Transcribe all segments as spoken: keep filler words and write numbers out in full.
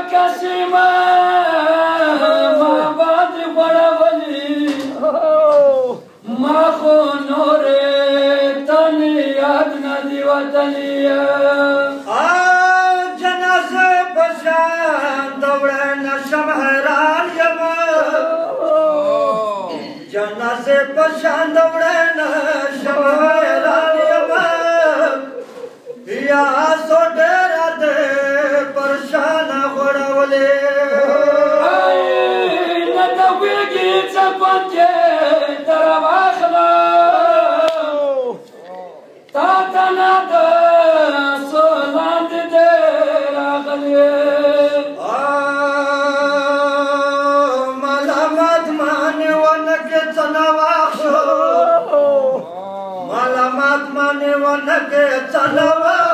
کسیما ما باد غړولي ما خو نور تن یاد نه دی وطني جنازه پشان دوړه نشم حیران یم جنازه پشان دوړه نشم حیران یم یا سو ډېر دې پرشان غړولې نه د ویګي څپنځه تر واخلا تا ته نه د سولاند دې راغلې ملامت مانه ونکه څنګه واخلو ملامت مانه ونکه څنګه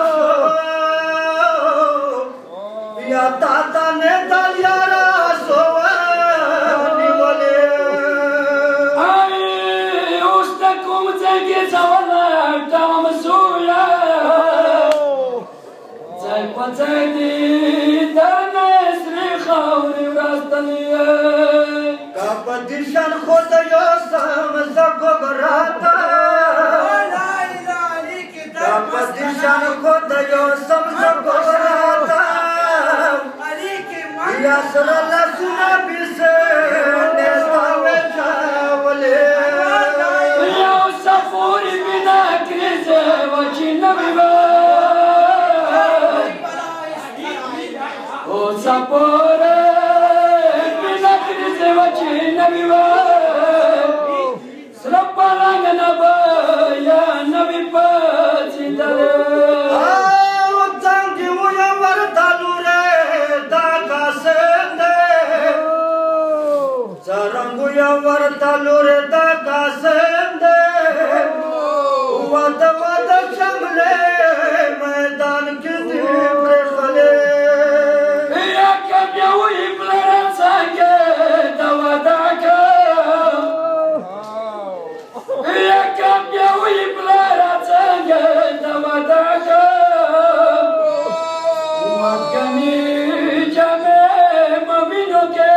یا تاتا نے دلیارا سوانی بولے آئی اس تکم زنگی زوالا تمام سویا زنگ پتائی دی در نسری خوری راستنیه کپ دیشن خود یو سمزکو براتا کپ دیشن خود یو سمزکو براتا یا سر لسنا بیسے نیستا ویچا ولے یا سفوری بینا کریزے وچی نبی با او سفوری بینا کریزے وچی نبی با سرپا رنگ نبا یا نبی پا چیدلے ورتلور دا قاسم دے ود ود شملے میدان کی دیب رخلے یا کم یوی پلرن سانگے دوا داکا یا کم یوی پلرن سانگے دوا داکا واد کمی جمع مبینو کے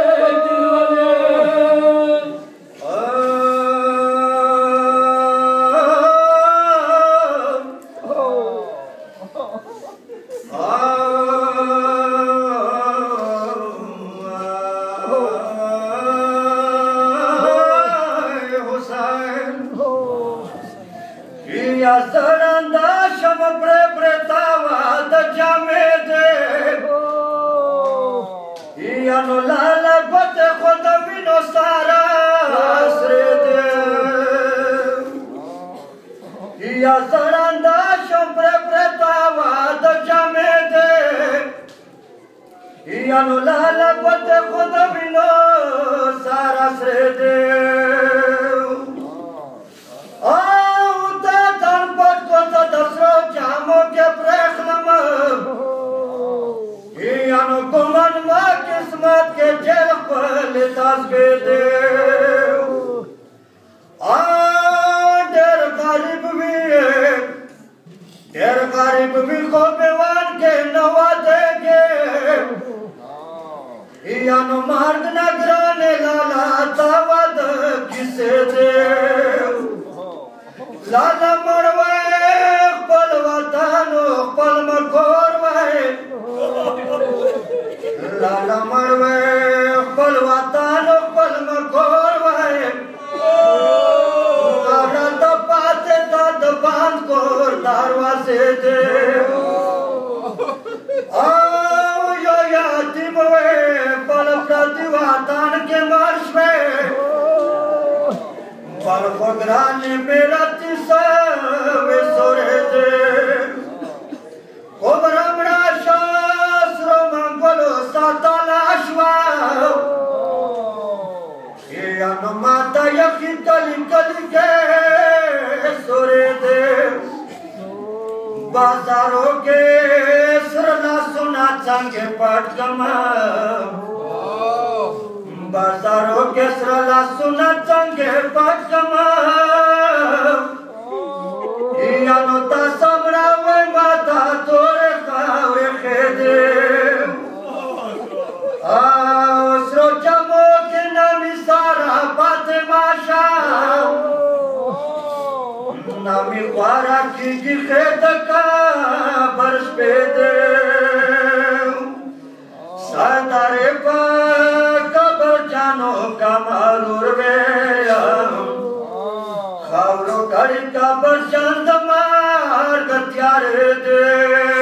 یانو لالا پت خود بینو سارا سر دے آو تا تن پت کو تا دسرو جامو کے پرخلم یانو گمان ما قسمت کے جل پل تاس کے دے آو دیر غریب بھی دیر غریب بھی خوبیوان کے نوا دے گے یانو مارگ نگرانے لالا تاود کسے دے لالا مروے پل وطانو پل مکور وے لالا مروے پل وطانو پل مکور وے آرہ دپاتے داد باند کور داروازے دے آو یو یاتیم وے دیواتان کے مرش میں پر خدرانی میرا تیساوے سورے دے خبرمڑا شاس رو منگلو ساتا لاشوا یہ انماتا یقی کلی کلی کے سورے دے بازاروں کے سرنا سنا چنگے پٹ کما بازاروں کے سرلا سنا چنگے پٹ کما یانو تا سمرا وے ماتا تورے خاورے خیدے वारा की की खेत का बरस पे दे सादारे पा कबर जानो का मारूर वे खावरो करी कबर चंद मार गत्यारे दे